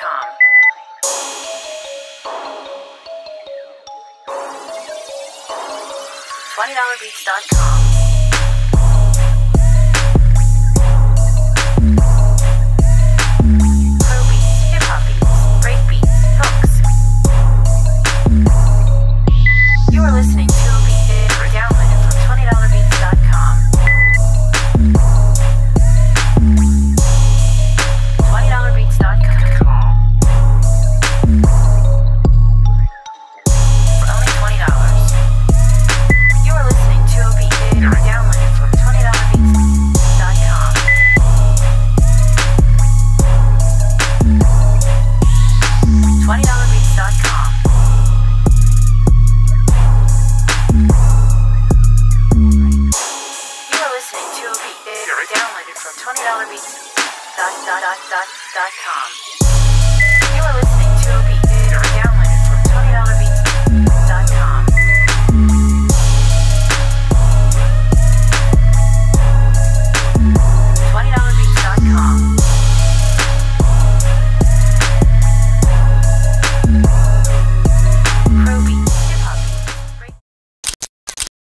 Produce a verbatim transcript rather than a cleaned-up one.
com. twenty dollar beats dot com. Pro beats, hip hop beats, break beats, hooks. You are listening to a beat or downloaded from twenty dollar beats dot com. twenty dollar beats dot com. For only twenty dollars. You are listening to a beat or downloaded from twenty dollar beats dot com. twenty dollar beats dot com. You are listening to a beat or downloaded from twenty dollar beats dot com.